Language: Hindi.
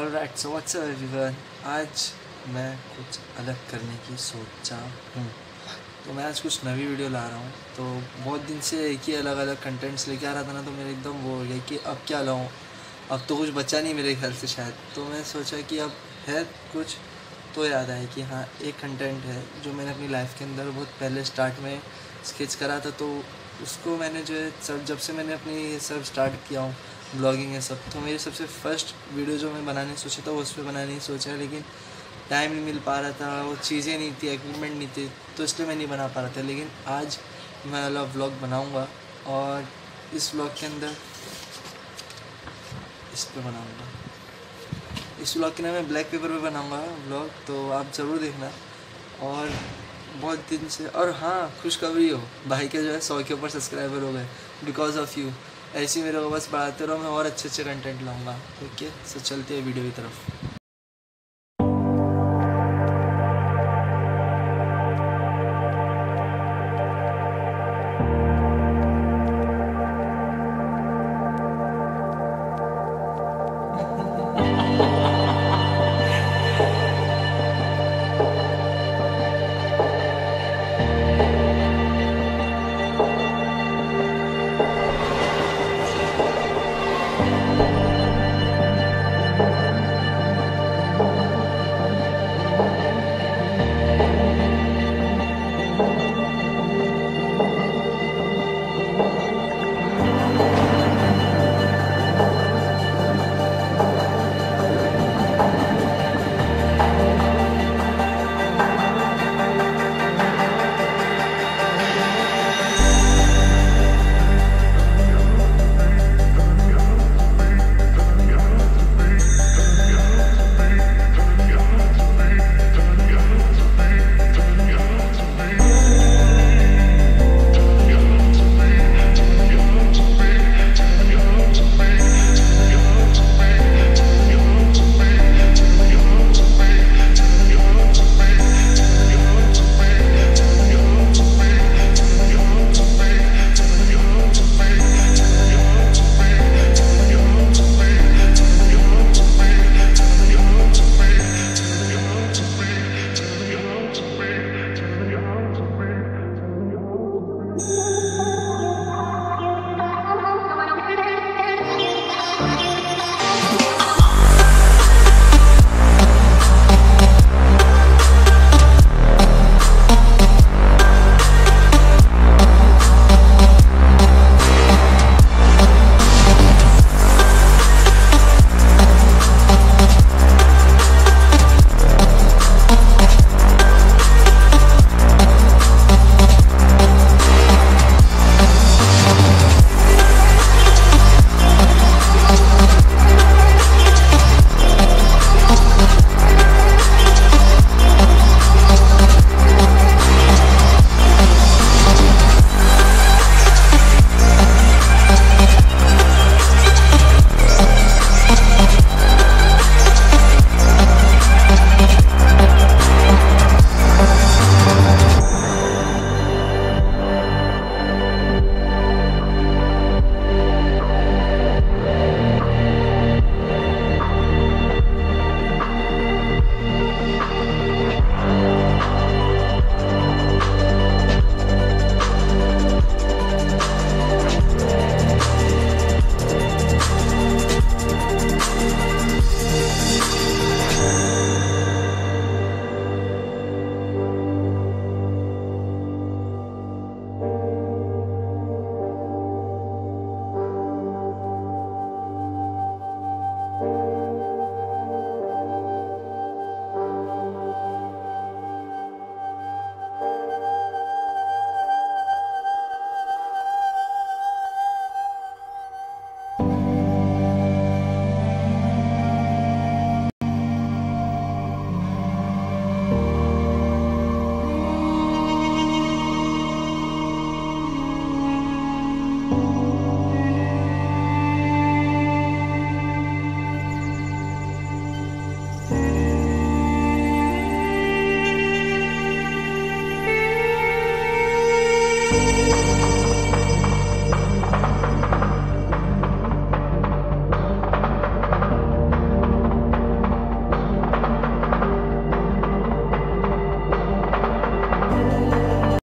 Alright, so what's up everyone. आज मैं कुछ अलग करने की सोचा हूँ, तो मैं आज कुछ नवी वीडियो ला रहा हूँ। तो बहुत दिन से एक ही अलग अलग कंटेंट्स लेके आ रहा था ना, तो मेरे एकदम वो हो गया कि अब क्या लाऊँ। अब तो कुछ बचा नहीं मेरे ख्याल से शायद, तो मैं सोचा कि अब है कुछ, तो याद आया कि हाँ, एक कंटेंट है जो मैंने अपनी लाइफ के अंदर बहुत पहले स्टार्ट में स्केच करा था। तो उसको मैंने जो है जब से मैंने अपनी ये सब स्टार्ट किया हूँ, ब्लॉगिंग है सब, तो मेरी सबसे फर्स्ट वीडियो जो मैं बनाने सोचा था वो उस पर बनाने ही सोचा है, लेकिन टाइम नहीं मिल पा रहा था, वो चीज़ें नहीं थी, इक्विपमेंट नहीं थी, तो इसलिए मैं नहीं बना पा रहा था। लेकिन आज मैं वाला व्लॉग बनाऊँगा और इस व्लॉग के अंदर इस पर बनाऊँगा। इस व्लॉग के नाम मैं ब्लैक पेपर पे बनाऊँगा व्लॉग, तो आप ज़रूर देखना। और बहुत दिन से, और हाँ, खुशखबरी हो, भाई के जो है 100 के ऊपर सब्सक्राइबर हो गए बिकॉज ऑफ़ यू। ऐसे ही मेरे को बस बढ़ाते रहो, मैं और अच्छे अच्छे कंटेंट लाऊंगा। ओके, सो चलते हैं वीडियो की तरफ।